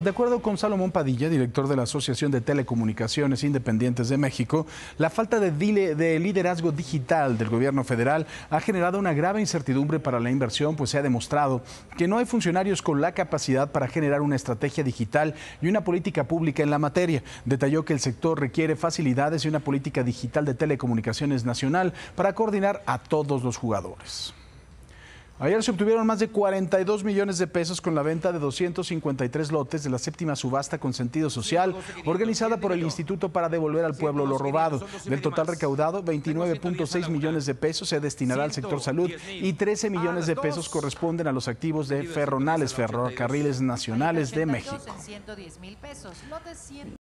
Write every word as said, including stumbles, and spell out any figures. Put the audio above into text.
De acuerdo con Salomón Padilla, director de la Asociación de Telecomunicaciones Independientes de México, la falta de, de liderazgo digital del gobierno federal ha generado una grave incertidumbre para la inversión, pues se ha demostrado que no hay funcionarios con la capacidad para generar una estrategia digital y una política pública en la materia. Detalló que el sector requiere facilidades y una política digital de telecomunicaciones nacional para coordinar a todos los jugadores. Ayer se obtuvieron más de cuarenta y dos millones de pesos con la venta de doscientos cincuenta y tres lotes de la séptima subasta con sentido social, organizada por el Instituto para Devolver al Pueblo lo Robado. Del total recaudado, veintinueve punto seis millones de pesos se destinará al sector salud y trece millones de pesos corresponden a los activos de Ferronales, Ferrocarriles Nacionales de México.